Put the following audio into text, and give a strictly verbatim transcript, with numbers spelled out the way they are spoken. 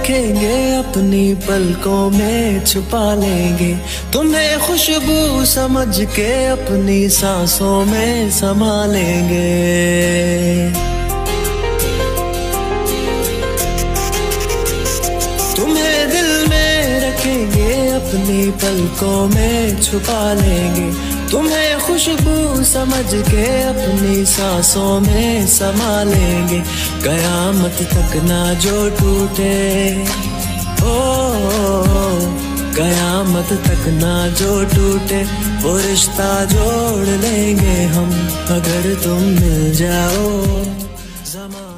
रखेंगे, अपनी पलकों में छुपा लेंगे। तुम्हें खुशबू समझ के अपनी सांसों में समा लेंगे। तुम्हें दिल में रखेंगे, अपनी पलकों में छुपा लेंगे। तुम्हें खुशबू समझ के अपनी सांसों में समा लेंगे। कयामत तक ना जो टूटे, ओ कयामत तक ना जो टूटे, वो रिश्ता जोड़ लेंगे हम, अगर तुम मिल जाओ।